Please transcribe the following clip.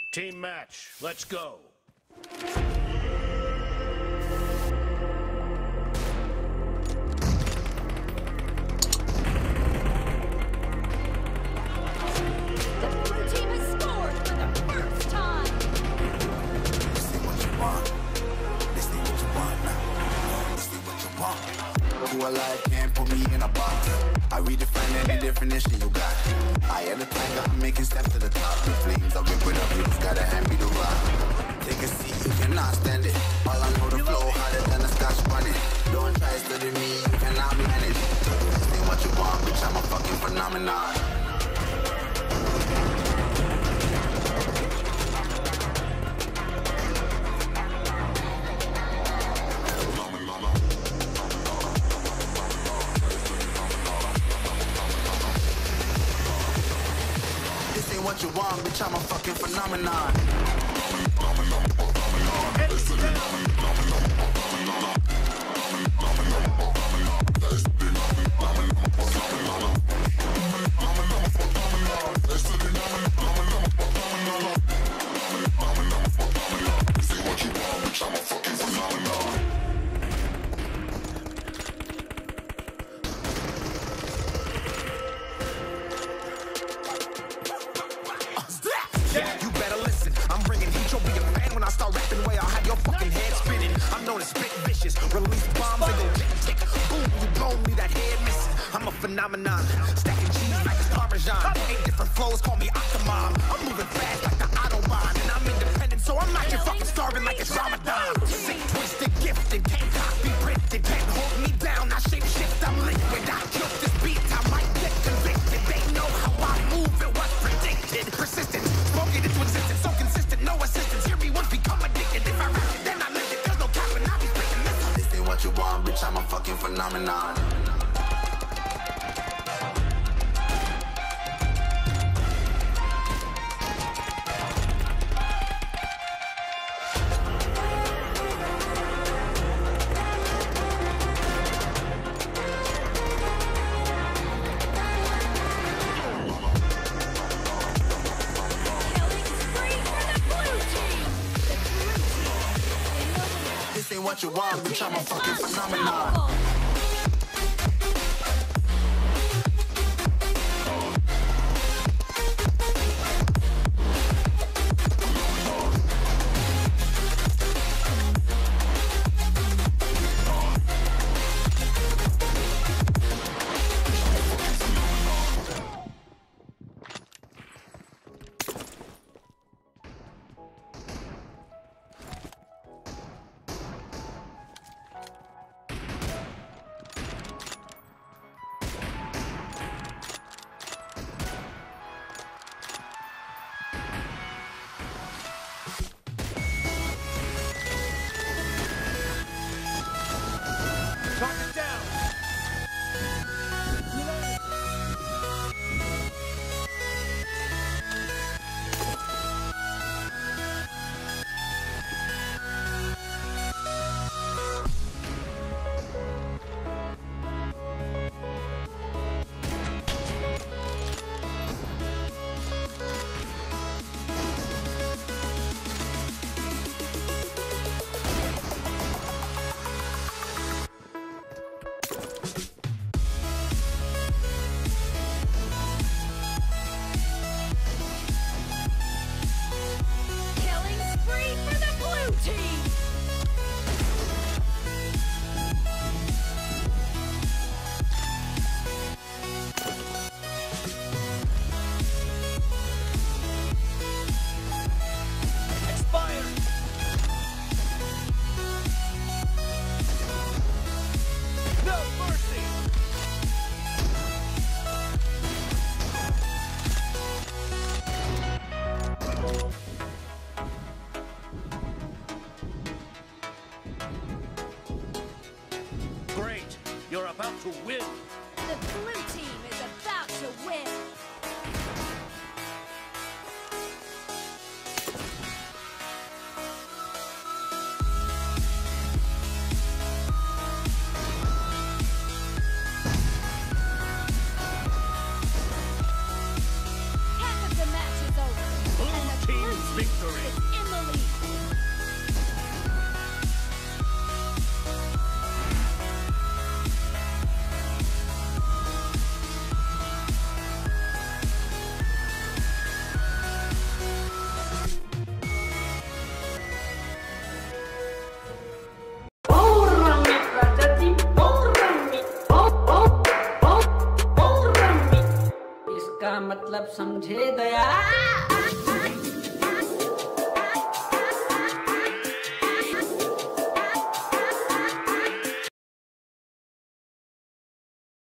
Team match, let's go. Can't put me in a box. I redefine any definition you got. I am the tiger, I'm making steps to the top. The flames, I rip it up, you just gotta hand me the rock. Take a seat, you cannot stand it. All I know, the flow harder than a scotch bunny. Don't try studying me, you cannot manage. This ain't what you want, bitch, I'm a fucking phenomenon. What you want, bitch, I'm a fucking phenomenon. You better listen, I'm bringing heat, you'll be a fan when I start rapping way, I'll have your fucking head spinning. I'm known as spit vicious, release bombs and go tick, tick, boom, you blow me, that head missing. I'm a phenomenon, stacking cheese like it's Parmesan. 8 different flows, call me Octomom. I'm moving fast like the Autobahn, and I'm independent, so I'm not your fucking starving like it's Ramadan. Sick, twisted, gifted, can't copy, printed, can't hold me down, I shape shift, I'm liquid, I kill this beat, I might get convicted. They know how I move, it was predicted, persistent. Spoken into existence, so consistent, no assistance. Hear me once, become addicted. If I rap it, then I live it. There's no cap and I'll be breaking this. This ain't what you want, bitch, I'm a fucking phenomenon. This ain't what you want, bitch, I'm a fucking phenomenon. Talk it down. You're about to win. The blue team is about to win. Victory. समझे दया